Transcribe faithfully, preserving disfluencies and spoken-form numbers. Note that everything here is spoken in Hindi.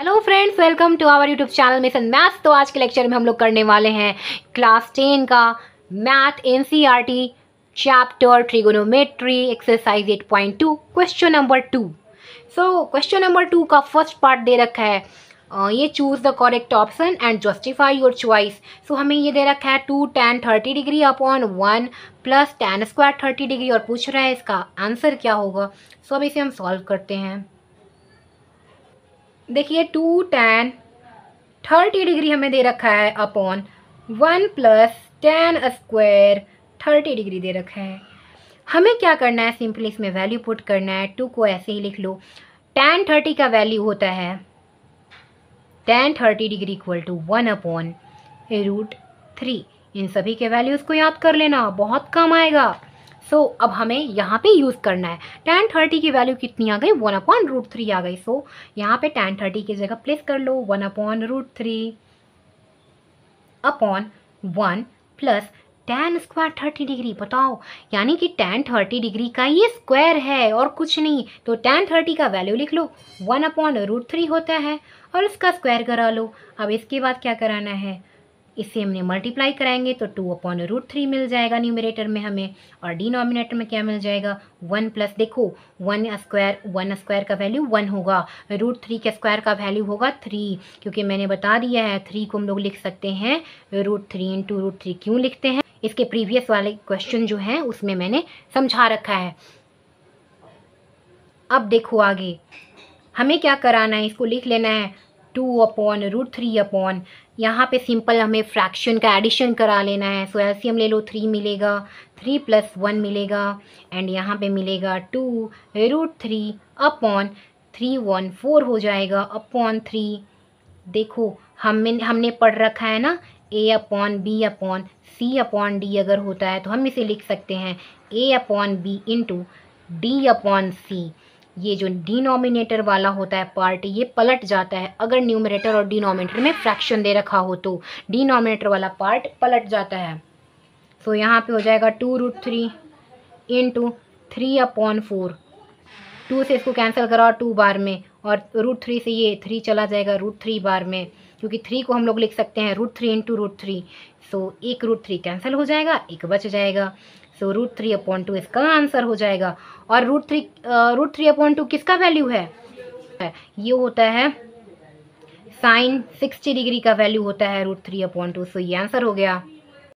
Hello friends, welcome to our YouTube channel mission maths. तो आज के लेक्चर में हम लोग करने वाले हैं क्लास टेन का math NCERT chapter trigonometry exercise eight point two question number two. So question number two का फर्स्ट पार्ट दे रखा है अ, ये choose the correct option and justify your choice. So हमें ये दे रखा है two tan thirty degree upon one plus tan square thirty degree और पूछ रहा है इसका आंसर क्या होगा। सो अब इसे हम सॉल्व करते हैं। देखिए टू टेन थर्टी डिग्री हमें दे रखा है upon one plus tan square thirty degree दे रखा है। हमें क्या करना है, सिंपली इसमें वैल्यू पुट करना है। टू को ऐसे ही लिख लो। टेन थर्टी का वैल्यू होता है tan thirty degree equal to one upon root three. इन सभी के वैल्यूज़ को याद कर लेना, बहुत काम आएगा। सो so, अब हमें यहाँ पे यूज़ करना है। टेन थर्टी की वैल्यू कितनी आ गई, वन अपॉन रूट थ्री आ गई। सो so, यहाँ पे टेन थर्टी की जगह प्लेस कर लो one upon root three upon one plus tan square thirty degree. बताओ, यानी कि टेन थर्टी डिग्री का ये स्क्वायर है और कुछ नहीं। तो टेन थर्टी का वैल्यू लिख लो, वन अपॉन रूट थ्री होता है और इसका स्क्वायर करा लो। अब इसके बाद क्या कराना है, इसे हमने मल्टीप्लाई कराएंगे तो टू अपॉन रूट थ्री मिल जाएगा न्यूमरेटर में हमें, और डिनोमिनेटर में क्या मिल जाएगा, वन प्लस, देखो वन स्क्वायर वन स्क्वायर का वैल्यू वन होगा, रूट थ्री के स्क्वायर का वैल्यू होगा थ्री, क्योंकि मैंने बता दिया है थ्री को हम लोग लिख सकते हैं root three into root three. क्यों लिखते हैं, इसके प्रीवियस वाले क्वेश्चन जो हैं उसमें मैंने समझा रखा है। अब देखो आगे हमें क्या कराना है, इसको लिख लेना है two upon root three upon, यहाँ पे सिंपल हमें फ्रैक्शन का एडिशन करा लेना है। सो एलसीएम ले लो, थ्री मिलेगा, थ्री प्लस वन मिलेगा एंड यहाँ पे मिलेगा two root three upon three one four हो जाएगा अपॉन थ्री। देखो हमने हमने पढ़ रखा है ना, A upon B upon C upon D अगर होता है तो हम इसे लिख सकते हैं A upon B into D upon C. ये जो डिनोमिनेटर वाला होता है पार्ट, ये पलट जाता है अगर न्यूमरेटर और डिनोमिनेटर में फ्रैक्शन दे रखा हो तो डिनोमिनेटर वाला पार्ट पलट जाता है। सो so, यहाँ पे हो जाएगा two root three into three upon four. Two से इसको कैंसिल कराओ टू बार में, और रूट थ्री से ये थ्री चला जाएगा रूट थ्री बार में, क्योंकि थ्री को हम लोग लिख सकते हैं root three into root three. So एक रूट थ्री कैंसिल हो जाएगा, एक बच जाएगा। So root three upon two इसका आंसर हो जाएगा। और root three root three upon two किसका वैल्यू है, ये होता है साइन सिक्सटी डिग्री का वैल्यू होता है root three upon two. So ये आंसर हो गया।